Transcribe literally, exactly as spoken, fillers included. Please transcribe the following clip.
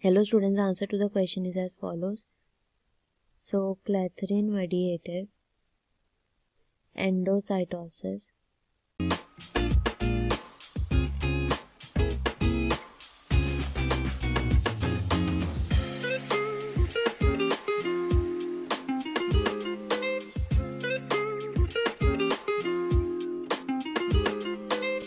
Hello students, the answer to the question is as follows. So clathrin-mediated endocytosis